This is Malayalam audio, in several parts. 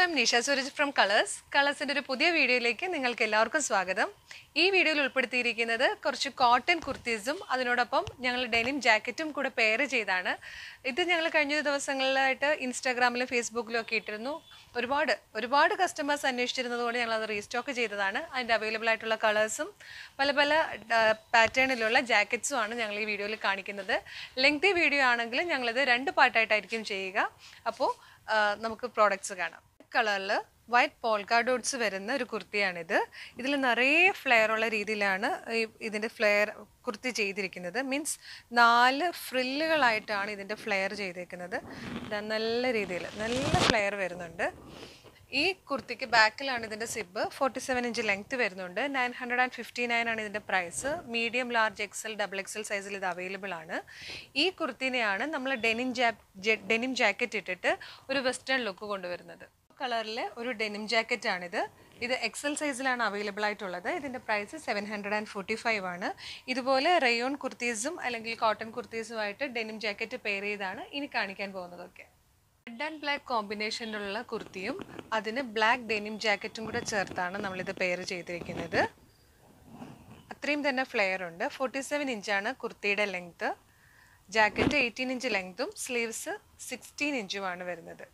I'm Nisha Suraj from Colors. Colors-ന്റെ ഒരു പുതിയ വീഡിയോയിലേക്ക് നിങ്ങൾക്ക് എല്ലാവർക്കും സ്വാഗതം. ഈ വീഡിയോയിൽ ഉൾപ്പെടുത്തിയിരിക്കുന്നത് കുറച്ച് കോട്ടൺ കുർത്തീസും അതിനോടൊപ്പം ഞങ്ങൾ ഡെനിം ജാക്കറ്റും കൂടെ പെയർ ചെയ്താണ്. ഇത് ഞങ്ങൾ കഴിഞ്ഞ ദിവസങ്ങളിലായിട്ട് ഇൻസ്റ്റാഗ്രാമിലും ഫേസ്ബുക്കിലും ഒക്കെ ഇട്ടിരുന്നു. ഒരുപാട് കസ്റ്റമേഴ്സ് അന്വേഷിച്ചിരുന്നതുകൊണ്ട് ഞങ്ങൾ അത് റീസ്റ്റോക്ക് ചെയ്തതാണ്. അതിൻ്റെ അവൈലബിൾ ആയിട്ടുള്ള കളേഴ്സും പല പാറ്റേണിലുള്ള ജാക്കറ്റ്സും ആണ് ഞങ്ങൾ ഈ വീഡിയോയിൽ കാണിക്കുന്നത്. ലെങ്തി വീഡിയോ ആണെങ്കിൽ ഞങ്ങളിത് 2 പാർട്ടായിട്ടായിരിക്കും ചെയ്യുക. അപ്പോൾ നമുക്ക് പ്രോഡക്റ്റ്സ് കാണാം. കളറിൽ വൈറ്റ് പോൾക്ക ഡോട്ട്സ് വരുന്ന ഒരു കുർത്തിയാണിത്. ഇതിൽ നിറയെ ഫ്ലെയർ ഉള്ള രീതിയിലാണ് ഇതിൻ്റെ ഫ്ലെയർ കുർത്തി ചെയ്തിരിക്കുന്നത്. മീൻസ് 4 ഫ്രില്ലുകളായിട്ടാണ് ഇതിൻ്റെ ഫ്ലെയർ ചെയ്തിരിക്കുന്നത്. നല്ല രീതിയിൽ നല്ല ഫ്ലെയർ വരുന്നുണ്ട്. ഈ കുർത്തിക്ക് ബാക്കിലാണ് ഇതിൻ്റെ സിബ്. 47 ഇഞ്ച് ലെങ്ത് വരുന്നുണ്ട്. 959 ആണ് ഇതിൻ്റെ price. Medium, large, XL, double XL സൈസിൽ ഇത് അവൈലബിൾ ആണ്. ഈ കുർത്തിനെയാണ് നമ്മൾ ഡെനിം ജാക്കറ്റ് ഇട്ടിട്ട് ഒരു വെസ്റ്റേൺ ലുക്ക് കൊണ്ടുവരുന്നത്. കളറിലെ ഒരു ഡെനിം ജാക്കറ്റാണിത്. ഇത് എക്സൽ സൈസിലാണ് അവൈലബിൾ ആയിട്ടുള്ളത്. ഇതിൻ്റെ പ്രൈസ് 745 ആണ്. ഇതുപോലെ റയോൺ കുർത്തീസും അല്ലെങ്കിൽ കോട്ടൺ കുർത്തീസുമായിട്ട് ഡെനിം ജാക്കറ്റ് പെയർ ചെയ്താണ് ഇനി കാണിക്കാൻ പോകുന്നതൊക്കെ. റെഡ് ആൻഡ് ബ്ലാക്ക് കോമ്പിനേഷനിലുള്ള കുർത്തിയും അതിന് ബ്ലാക്ക് ഡെനിം ജാക്കറ്റും കൂടെ ചേർത്താണ് നമ്മളിത് പെയർ ചെയ്തിരിക്കുന്നത്. അത്രയും തന്നെ ഫ്ലെയർ ഉണ്ട്. 47 ഇഞ്ചാണ് കുർത്തിയുടെ ലെങ്ത്ത്. ജാക്കറ്റ് 18 ഇഞ്ച് ലെങ്ത്തും സ്ലീവ്സ് 16 ഇഞ്ചുമാണ് വരുന്നത്.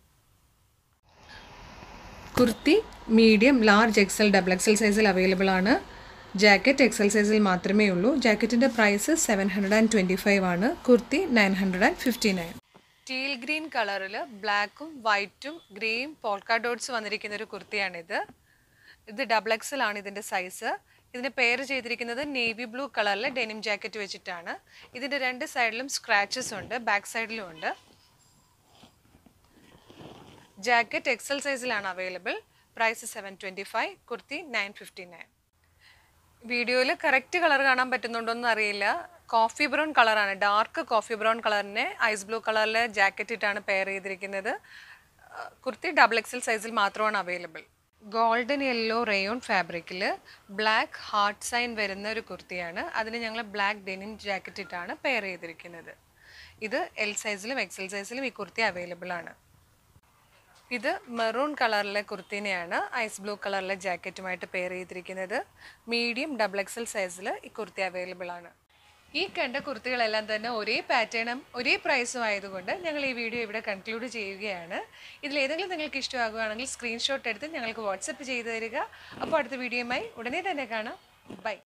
Kurti medium, large, XL, double XL സൈസിൽ അവൈലബിൾ ആണ്. ജാക്കറ്റ് എക്സൽ സൈസിൽ മാത്രമേ ഉള്ളൂ. ജാക്കറ്റിൻ്റെ പ്രൈസ് 725 ആണ്. കുർത്തി 959. ടീൽ ഗ്രീൻ കളറിൽ ബ്ലാക്കും വൈറ്റും ഗ്രേയും പോൾക്ക ഡോട്ട്സ് വന്നിരിക്കുന്ന ഒരു കുർത്തിയാണിത്. ഇത് ഡബിൾ എക്സൽ ആണ് ഇതിൻ്റെ സൈസ്. ഇതിന് പെയർ ചെയ്തിരിക്കുന്നത് നേവി ബ്ലൂ കളറിലെ ഡെനിം ജാക്കറ്റ് വെച്ചിട്ടാണ്. ഇതിൻ്റെ 2 സൈഡിലും സ്ക്രാച്ചസ് ഉണ്ട്, ബാക്ക് സൈഡിലും ഉണ്ട്. ജാക്കറ്റ് എക്സൽ സൈസിലാണ് അവൈലബിൾ. പ്രൈസ് 725. കുർത്തി 959. വീഡിയോയിൽ കറക്റ്റ് കളർ കാണാൻ പറ്റുന്നുണ്ടോയെന്ന് അറിയില്ല. കോഫി ബ്രൗൺ കളറാണ്. ഡാർക്ക് കോഫി ബ്രൗൺ കളറിനെ ഐസ് ബ്ലൂ കളറിലെ ജാക്കറ്റ് ഇട്ടാണ് പെയർ ചെയ്തിരിക്കുന്നത്. കുർത്തി ഡബിൾ എക്സൽ സൈസിൽ മാത്രമാണ് അവൈലബിൾ. ഗോൾഡൻ യെല്ലോ റയോൺ ഫാബ്രിക്കിൽ ബ്ലാക്ക് ഹാർട്ട് സൈൻ വരുന്ന ഒരു കുർത്തിയാണ്. അതിന് ഞങ്ങൾ ബ്ലാക്ക് ഡെനിം ജാക്കറ്റ് ഇട്ടാണ് പെയർ ചെയ്തിരിക്കുന്നത്. ഇത് എൽ സൈസിലും എക്സൽ സൈസിലും ഈ കുർത്തി അവൈലബിൾ ആണ്. ഇത് മെറൂൺ കളറിലെ കുർത്തിനെയാണ് ഐസ് ബ്ലൂ കളറിലെ ജാക്കറ്റുമായിട്ട് പെയർ ചെയ്തിരിക്കുന്നത്. മീഡിയം, ഡബിൾ എക്സൽ സൈസിൽ ഈ കുർത്തി അവൈലബിൾ ആണ്. ഈ കണ്ട കുർത്തികളെല്ലാം തന്നെ ഒരേ പാറ്റേണും ഒരേ പ്രൈസും ആയതുകൊണ്ട് ഞങ്ങൾ ഈ വീഡിയോ ഇവിടെ കൺക്ലൂഡ് ചെയ്യുകയാണ്. ഇതിലേതെങ്കിലും നിങ്ങൾക്ക് ഇഷ്ടമാകുകയാണെങ്കിൽ സ്ക്രീൻഷോട്ട് എടുത്ത് ഞങ്ങൾക്ക് വാട്സപ്പ് ചെയ്ത് തരിക. അപ്പോൾ അടുത്ത വീഡിയോയുമായി ഉടനെ തന്നെ കാണാം. ബൈ.